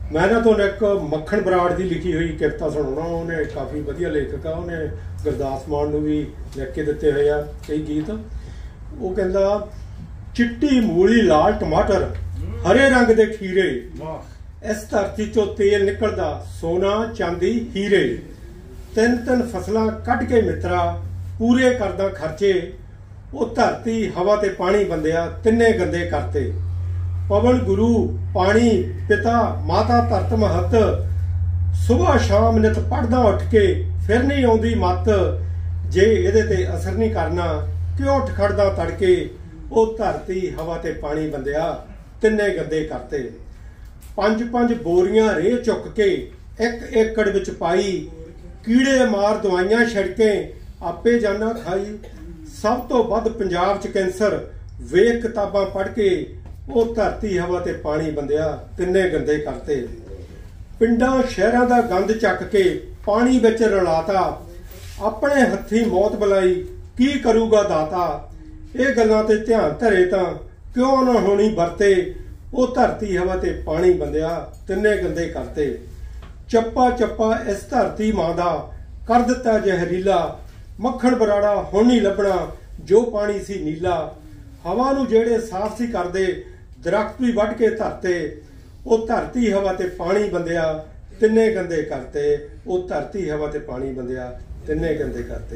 मैं ना तो एक मक्खन बराड़ की लिखी हुई कविता सुनाना। उन्हें काफ़ी वधिया लेखक आ, उन्हें गुरदास मान नूं भी लिख के दिते हुए आ कई गीत। वो कहंदा चिट्टी मूली लाल टमाटर हरे रंग दे खीरे, इस धरती चो तेल निकलदा सोना चांदी हीरे, तीन तीन फसलां कढ के मित्रा पूरे करदा खर्चे, वो धरती हवा ते पानी बंदिया तिन्ने गंदे करते, पवन गुरु पानी पिता माता धरत महत, सुबह शाम नित पढ़दा उठ के फिर नहीं आउंदी मत, जे इहदे ते असर नहीं करना क्यों उठ खड़दा तड़के, वो धरती हवा ते पानी बंदिया तिन्ने गंदे करते, पंज पंज बोरियां रेह चुक के एक एकड़ विच पाई, कीड़े मार दवाइयां छिड़के आपे जाना खाई, सब तो वध पंजाब च कैंसर वेख किताबां पढ़ के, वो धरती हवा ते पानी बंदिया तिन्ने गंदे करते, पिंडां शहरां दा गंद चक के पानी विच रलाता, अपने हत्थी मौत बुलाई की करूगा दाता, ये गल्लां ते ध्यान धरे तां क्यों ना होनी वरते, वो धरती हवा ते पानी बंदिया तिन्ने गंदे करते, चप्पा चप्पा इस धरती मां दा कर दिता जहरीला, मक्खन बराड़ा हुण नहीं लभना जो पानी सी नीला, हवा नूं जेड़े साफ सी करदे दरख्त भी वढ के धरते, वो धरती हवा ते पानी बंदिया तिन्ने गंदे करते, वो धरती हवा ते पानी बंदिया तिन्ने गंदे करते।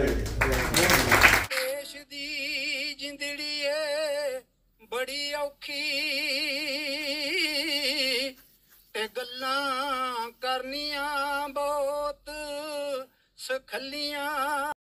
देश दी जिंदड़ी है बड़ी औखी ते गल्लां करनियां बहुत सखलियां।